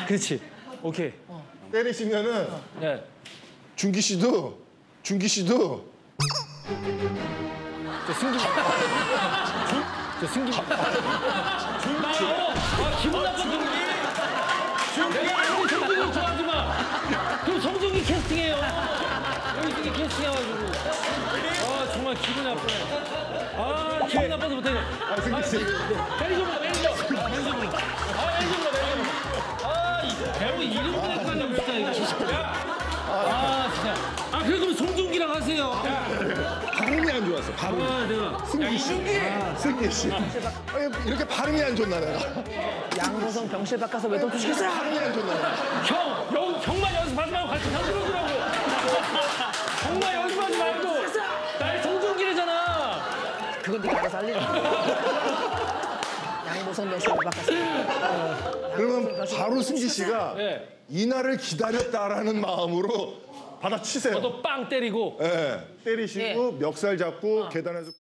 그렇지. 오케이. 때리시면은 네. 준기 씨도 저 승기. 저 승기. 기분 나빠 승기. 내가 아무리 성준이 좋아하지 마. 그럼 성준이 캐스팅해요. 여기 승기 캐스팅해가지고. 아 정말 기분 나쁘네. 아 기분 나빠서 못해. 승기 씨. 매니저분. 배우 이름도 헷갈려 진짜 이거. 아 진짜. 아 그래도 송중기랑 하세요. 발음이 안 좋았어. 발음. 내가. 승기 씨. 승기 씨. 이렇게 발음이 안 좋나 내가. 양보성 병실 바꿔서 왜 돈 주시겠어요? 발음이 안 좋나 내가. 형만 연습하지 말고 같이 상들어주라고. 형만 연습하지 말고. 날 송중기래잖아. 그건 네가 알아서 할래. 양보성 병실 바꿔서. 그러면 바로 승기 씨가 네. 이날을 기다렸다라는 마음으로 받아치세요. 너도 빵 때리고. 예. 때리시고 멱살 잡고 계단에서.